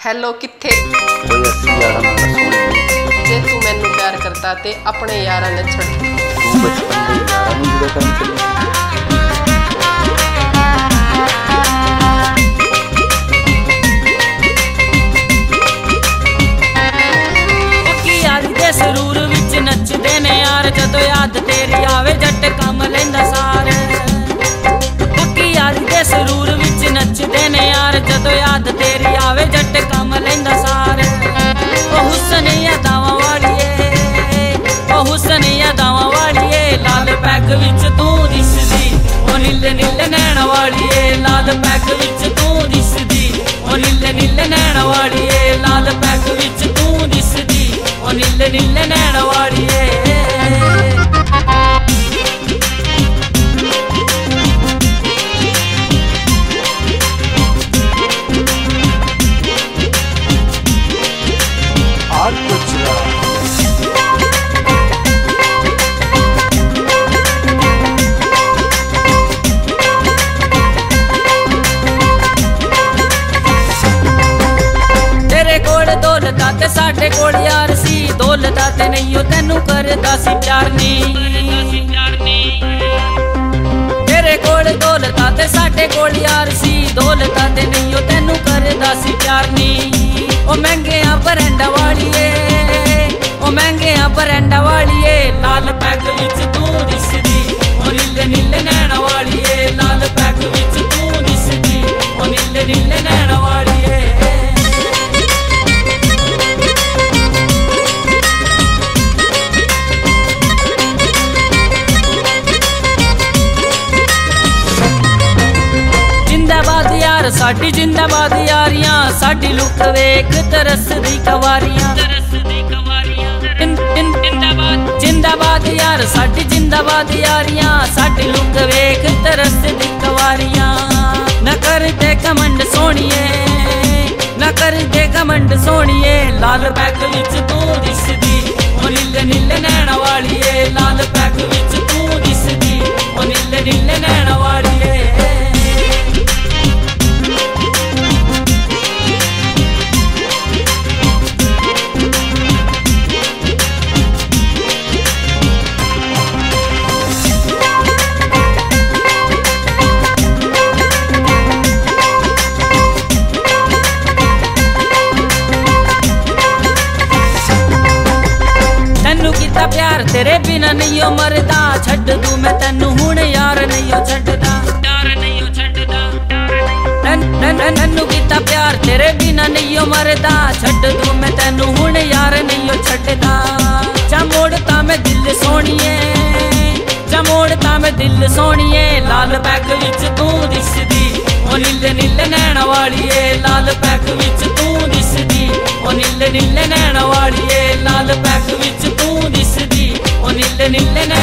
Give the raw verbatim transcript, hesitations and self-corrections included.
hello किथे जे तू मैनू प्यार करता ते अपने यारा ने छड़ तू बचपन दे यारा नू जुदा करन चले पक्की याद दे सरूर विच नचदे ने यार जदों याद तेरी आवे जट कम लैंदा सार पक्की याद दे सरूर विच नचदे ने यार जदों याद तेरी आवे जट कम लैंदा सार ओ हुस्न यादावां वालिए ओ हुस्न यादावां वालिए लाल पैग विच तू दिसदी ओ नीले नीले नैण वालिए लाल पैग विच तू दिसदी ओ नीले नीले नैण वालिए लाल पैग विच तू दिसदी ओ नीले नीले नैण वालिए दौलता ते साडे कोल यार सी दौलता ते नहीं ओ तेनू करदा सी प्यार नी तेरे कोल दौलता ते साडे कोल यार सी दौलता ते नहीं ओ तेनू करदा सी प्यार नी ओ महंगे बरंडा वालिए ओ महंगे बरंडा वालिए लाल पैग विच तू दिसदी ओ नीले नीले नैण वालिए लाल पैग विच तू दिसदी ओ नीले नीले नैण वालिए साडी जिंदाबाद यारियां साडी लुक वेख तरस दी कवारियां जिंदाबाद यार साडी जिंदाबाद यारियां साडी लुक वेख तरस दी कवारियां न कर दे घमंड सोनिए न कर दे घमंड सोनिए लाल पैग विच तू दिसदी ओ नीले नीले नैण वालिए लाल पैग विच तू दिसदी ओ नीले नीले नैण वालिए प्यार तेरे बिना नहीं ओ मरदा छड्ड दूं मैं तैनू हुण यार नहीं ओ छड्डदा यार नहीं ओ छड्डदा तैनू कीता प्यार तेरे बिना नहीं ओ मरदा छड्ड दूं मैं तैनू हुण यार नहीं ओ छड्डदा जा मोड़ता मैं दिल सोनिए जा मोड़ता मैं दिल सोनिए लाल पैग विच तू दिसदी ओ नीले नीले नैण वालिए लाल पैग विच तू दिसदी ओ नीले नीले नैण वालिए लाल पैग विच तू दिसदी ओ नीले नीले